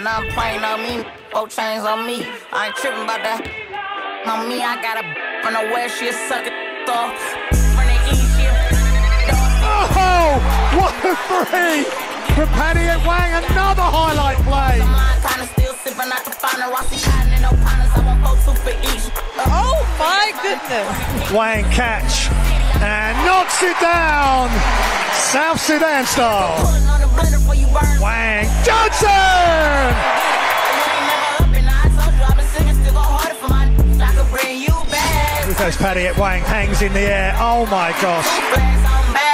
I'm playing on me, 4 chains on me. I ain't tripping about that. On me, I got a from the west, she a sucker off. From the east, she a oh, what a three from Paddy at Wang, another highlight play. kinda still sipping out the final. Rossi cotton and no partners, I want 4-2 for each. Oh my goodness. Wang catch and knocks it down. South Sudan style. Wang Johnson! Here goes Paddy at Wang, hangs in the air. Oh my gosh.